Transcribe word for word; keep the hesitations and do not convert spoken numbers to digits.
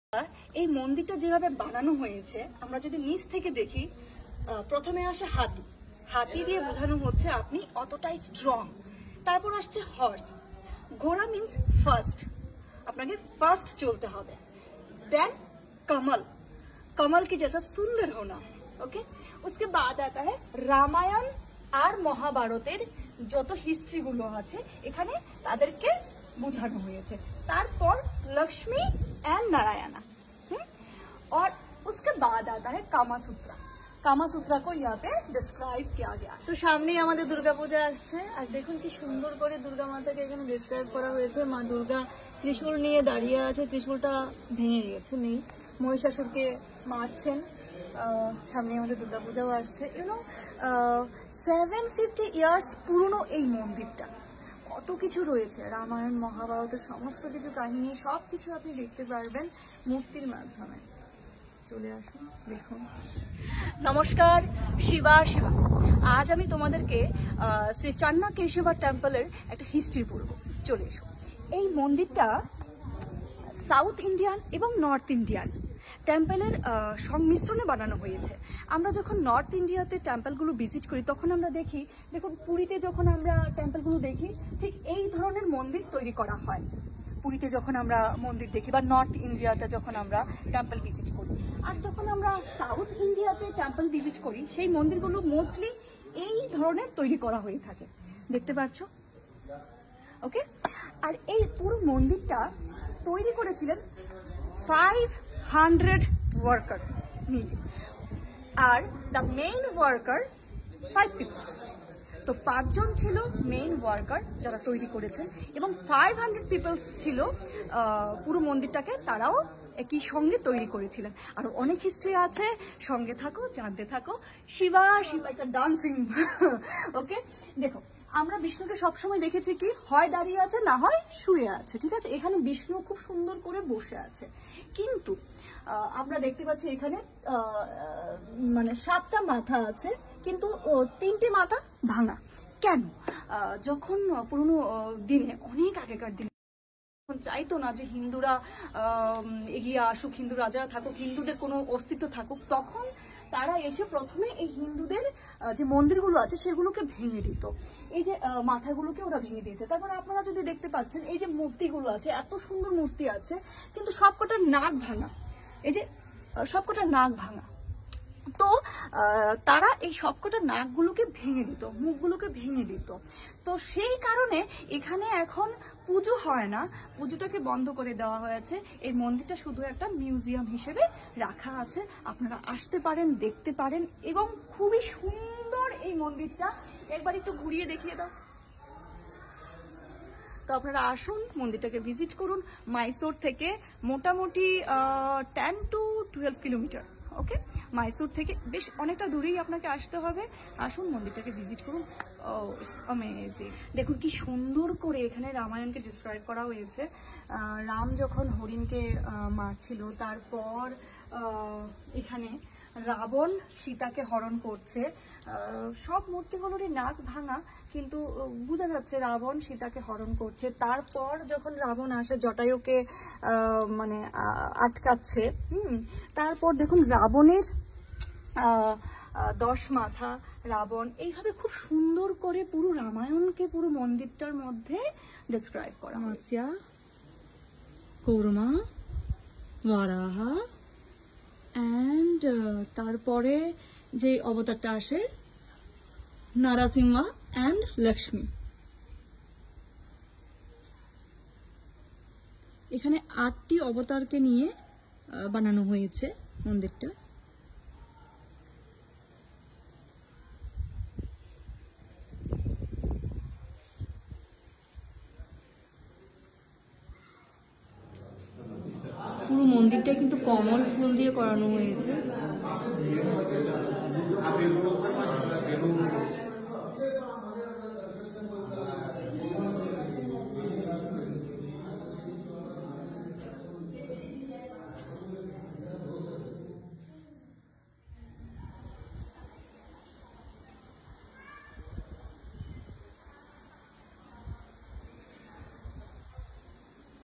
এই মন্দিরটা যেভাবে বানানো হয়েছে আমরা যদি নিচ থেকে দেখি, প্রথমে আসে হাতি। হাতি দিয়ে বোঝানো হচ্ছে আপনি অতটাই স্ট্রং। তারপর আসছে হর্স। ঘোড়া মিন্স ফার্স্ট, আপনাকে ফার্স্ট চলতে হবে। देन कमल, कमल की जैसा सुंदर होना। ओके, उसके बाद आता है রামায়ণ আর মহাভারতের যত হিস্ট্রি গুলো আছে এখানে তাদেরকে বোঝানো হয়েছে। তারপর लक्ष्मी एंड नारायणा। और उसके बाद आता है कामासूत्रा। कामासूत्रा को यहाँ पे डिस्क्राइब किया गया। तो সামনেই আমাদের দুর্গাপূজা আসছে, আর দেখুন কি সুন্দর করে দুর্গা মাতাকে এখানে ডিসক্রাইব করা হয়েছে। মা দুর্গা ত্রিশূল নিয়ে দাঁড়িয়ে আছে, ত্রিশূলটা ভেঙে গেছে, নেই। মহিষাসুরকে মারছেন। সামনে আমাদের দুর্গাপূজাও আসছে। ইউনো সেভেন ফিফটি ইয়ার্স পুরনো এই মন্দিরটা, কত কিছু রয়েছে। রামায়ণ মহাভারতের সমস্ত কিছু কাহিনী সবকিছু আপনি দেখতে পারবেন মূর্তির মাধ্যমে। চলে আসুন, দেখুন। নমস্কার, শিবা শিবা। আজ আমি তোমাদেরকে শ্রী চান্না কেশবা টেম্পলের একটা হিস্ট্রি বলবো। চলে এসো। এই মন্দিরটা সাউথ ইন্ডিয়ান এবং নর্থ ইন্ডিয়ান টেম্পলের সংমিশ্রণে বানানো হয়েছে। আমরা যখন নর্থ ইন্ডিয়াতে টেম্পলগুলো ভিজিট করি তখন আমরা দেখি, দেখুন পুরীতে যখন আমরা টেম্পলগুলো দেখি ঠিক এই ধরনের মন্দির তৈরি করা হয়। পুরীতে যখন আমরা মন্দির দেখি বা নর্থ ইন্ডিয়াতে যখন আমরা টেম্পল ভিজিট করি, আর যখন আমরা সাউথ ইন্ডিয়াতে টেম্পল ভিজিট করি সেই মন্দিরগুলো মোস্টলি এই ধরনের তৈরি করা হয়ে থাকে। দেখতে পাচ্ছ? ওকে, আর এই পুরো মন্দিরটা তৈরি করেছিলেন ফাইভ হান্ড্রেড ওয়ার্কার মিলে, আর the main worker five people. তো পাঁচজন ছিল মেইন ওয়ার্কার যারা তৈরি করেছেন, এবং ফাইভ হান্ড্রেড পিপলস ছিল পুরো মন্দিরটাকে তারাও একই সঙ্গে তৈরি করেছিলেন। আর অনেক হিস্ট্রি আছে, সঙ্গে থাকো, জানতে থাকো। শিবা শিবা একটা ডান্সিং। ওকে, দেখো আমরা বিষ্ণুকে সবসময় দেখেছি কি হয় দাঁড়িয়ে আছে, না হয় শুয়ে আছে, ঠিক আছে। এখানে বিষ্ণু খুব সুন্দর করে বসে আছে, কিন্তু আমরা দেখতে পাচ্ছি এখানে মানে সাতটা মাথা আছে, কিন্তু তিনটে মাথা ভাঙা। কেন? যখন পুরোনো দিনে, অনেক আগেকার দিনে চাইতো না যে হিন্দুরা এগিয়ে আসুক, হিন্দু রাজারা থাকুক, হিন্দুদের কোনো অস্তিত্ব থাকুক, তখন তারা এসে প্রথমে এই হিন্দুদের যে মন্দিরগুলো আছে সেগুলোকে ভেঙে দিত। এই যে মাথাগুলোকে ওরা ভেঙে দিয়েছে। তারপর আপনারা যদি দেখতে পাচ্ছেন এই যে মূর্তিগুলো আছে, এত সুন্দর মূর্তি আছে, কিন্তু সবকটা নাক ভাঙা। এই যে সবকটা নাক ভাঙা। তো তারা এই সবকটা নাকগুলোকে ভেঙে দিত, মুখগুলোকে ভেঙে দিত। তো সেই কারণে এখানে এখন পুজো হয় না, পুজোটাকে বন্ধ করে দেওয়া হয়েছে। এই মন্দিরটা শুধু একটা মিউজিয়াম হিসেবে রাখা আছে। আপনারা আসতে পারেন, দেখতে পারেন, এবং খুবই সুন্দর এই মন্দিরটা। একবার একটু ঘুরিয়ে দেখিয়ে দাও। তো আপনারা আসুন, মন্দিরটাকে ভিজিট করুন। মাইসোর থেকে মোটামুটি ten to twelve kilometre. Okay, Mysore থেকে বেশ অনেকটা দূরেই আপনাকে আসতে হবে। আসুন, মন্দিরটাকে ভিজিট করুন। Oh it's amazing. দেখুন কি সুন্দর করে এখানে রামায়ণকে ডিসক্রাইব করা হয়েছে। রাম যখন হরিণকে মারছিল, তারপর এখানে রাবণ সীতাকে হরণ করছে। সব মূর্তিগুলোরই নাক ভাঙা, কিন্তু বোঝা যাচ্ছে রাবণ সীতাকে হরণ করছে। তারপর যখন রাবণ আসে জটায়ুকে মানে আটকাচ্ছে, হুম তারপর দেখুন রাবণের দশ মাথা রাবণ। এইভাবে খুব সুন্দর করে পুরো রামায়ণকে পুরো মন্দিরটার মধ্যে ডিসক্রাইব করা হয়েছে। কৌরমা, ওয়ারাহা, অ্যান্ড তারপরে যে অবতারটা আসে নারাসিংহা অ্যান্ড লক্ষ্মী। এখানে আটটি অবতারকে নিয়ে বানানো হয়েছে মন্দিরটা। পুরো মন্দিরটা কিন্তু কমল ফুল দিয়ে করানো হয়েছে।